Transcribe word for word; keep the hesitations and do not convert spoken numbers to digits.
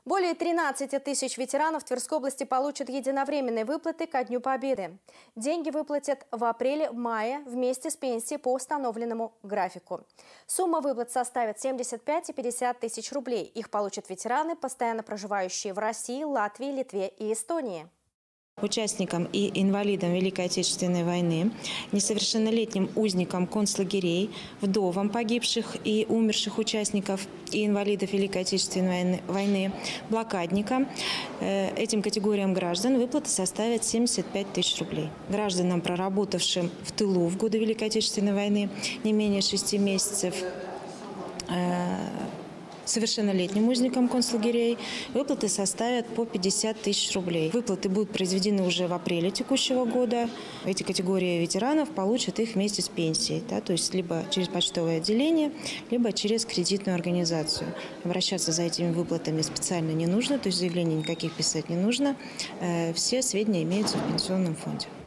Более тринадцати тысяч ветеранов Тверской области получат единовременные выплаты ко Дню Победы. Деньги выплатят в апреле-мае вместе с пенсией по установленному графику. Сумма выплат составит семьдесят пять и пятьдесят тысяч рублей. Их получат ветераны, постоянно проживающие в России, Латвии, Литве и Эстонии. Участникам и инвалидам Великой Отечественной войны, несовершеннолетним узникам концлагерей, вдовам погибших и умерших участников и инвалидов Великой Отечественной войны, блокадникам, этим категориям граждан выплаты составят семьдесят пять тысяч рублей. Гражданам, проработавшим в тылу в годы Великой Отечественной войны не менее шести месяцев, совершеннолетним узникам концлагерей выплаты составят по пятьдесят тысяч рублей. Выплаты будут произведены уже в апреле текущего года. Эти категории ветеранов получат их вместе с пенсией, да, то есть либо через почтовое отделение, либо через кредитную организацию. Обращаться за этими выплатами специально не нужно, то есть заявлений никаких писать не нужно. Все сведения имеются в пенсионном фонде.